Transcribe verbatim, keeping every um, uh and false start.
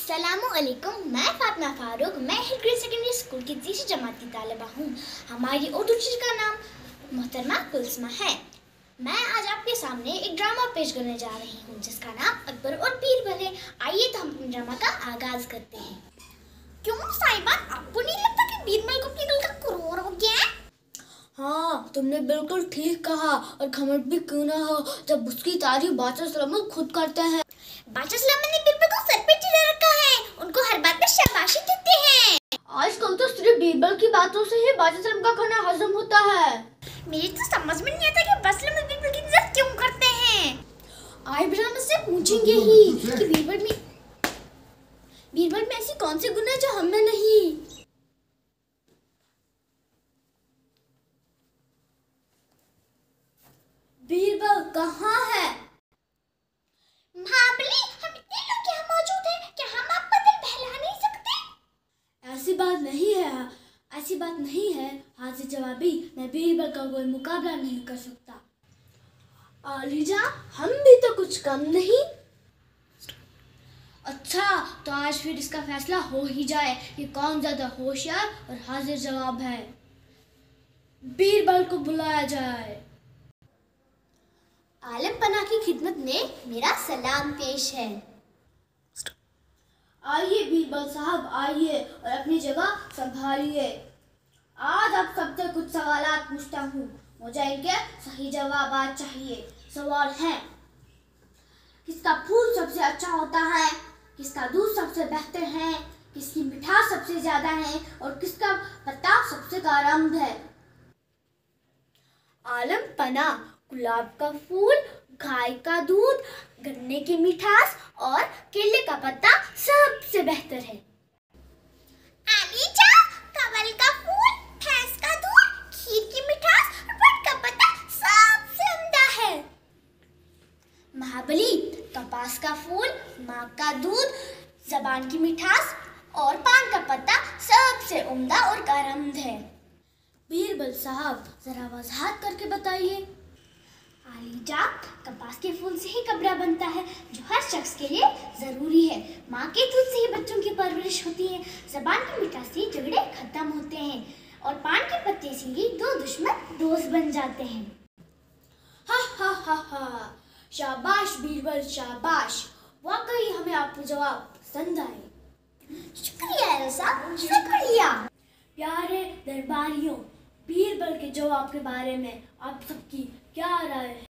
अस्सलामुअलैकुम। मैं फातिमा फारूक, मैं हिल ग्रेड सेकेंडरी स्कूल की तीसरी जमात की तालिबा हूँ। हमारी उर्दू टीचर का नाम मोहतरमा कुलसुमा है। मैं आज आपके सामने एक ड्रामा पेश करने जा रही हूँ जिसका नाम अकबर और बीरबल है। आइए तो हम अपने ड्रामा का आगाज करते हैं। क्यों साहिबा, आपको नहीं लगता कि बीरबल को अपनी गल का कुरूर हो गया है? हाँ, तुमने बिल्कुल ठीक कहा। और घमंड भी क्यों ना हो जब उसकी तारीफ बादशाह सलामत खुद करते हैं। बादशाह सलामत ने बीरबल को सर पे चढ़ा रखा है, उनको हर बात पे शाबाशी देते हैं। आजकल तो सिर्फ बीरबल की बातों से ही बादशाह सलाम का खाना हजम होता है। मेरी तो समझ में नहीं आता कि बादशाह सलामत बीरबल की इज्जत क्यों करते हैं। आए बिना मुझसे पूछेंगे ही कि बीरबल में बीरबल में ऐसी कौन सी गुण है जो हमें नहीं। बीरबल कहाँ है? महाबली, हम इतने लोग यहाँ मौजूद हैं, क्या हम आपका दिल बहला नहीं सकते? ऐसी बात नहीं है, ऐसी बात नहीं है। हाजिर जवाबी, मैं बीरबल का कोई मुकाबला नहीं कर सकता। आलिजा, हम भी तो कुछ कम नहीं। अच्छा, तो आज फिर इसका फैसला हो ही जाए कि कौन ज्यादा होशियार और हाजिर जवाब है। बीरबल को बुलाया जाए। आलम पना की खिदमत में मेरा सलाम पेश है। आइए बीरबल साहब, आइए और अपनी जगह संभालिए। आज आप सबसे कुछ सवालात पूछता हूँ, मुझे इनके सही जवाब चाहिए। सवाल है, किसका फूल सबसे अच्छा होता है, किसका दूध सबसे बेहतर है, किसकी मिठास सबसे ज्यादा है और किसका पत्ता सबसे गारंब है। आलम पना, गुलाब का फूल, गाय का दूध, गन्ने की मिठास और केले का पत्ता सबसे बेहतर है। आलिजा, कमल का फूल, भैंस का दूध, खीर की मिठास और बट का पत्ता सबसे उम्दा है। महाबली, कपास का फूल, माँ का दूध, जबान की मिठास और पान का पत्ता सबसे उम्दा और गारंब है। बीरबल साहब, जरा वजाहत करके बताइए। आलिजा, कपास के फूल से ही कपड़ा बनता है जो हर शख्स के लिए जरूरी है। माँ के दूध से ही बच्चों की परवरिश होती है। जबान की मिठास से झगड़े खत्म होते हैं और पान के पत्ते से ही दो दुश्मन दोस्त बन जाते हैं। हा हा हा हा, शाबाश बीरबल, शाबाश। वाकई हमें आपके जवाब पसंद आए। शुक्रिया साहब, शुक्रिया। प्यारे दरबारियों, बीरबल के जवाब के बारे में आप सबकी क्या राय है?